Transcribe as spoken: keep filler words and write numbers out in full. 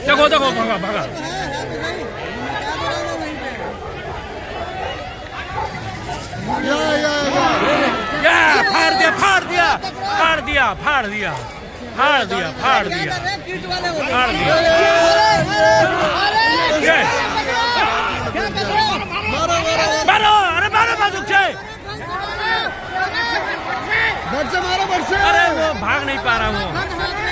देखो देखो भागा भागा। या फाड़ दिया फाड़ दिया फाड़ दिया फाड़ दिया फाड़ दिया फाड़ दिया फाड़ दिया। मारो अरे मारो बंदूक से। मारो। अरे वो भाग नहीं पा रहा वो।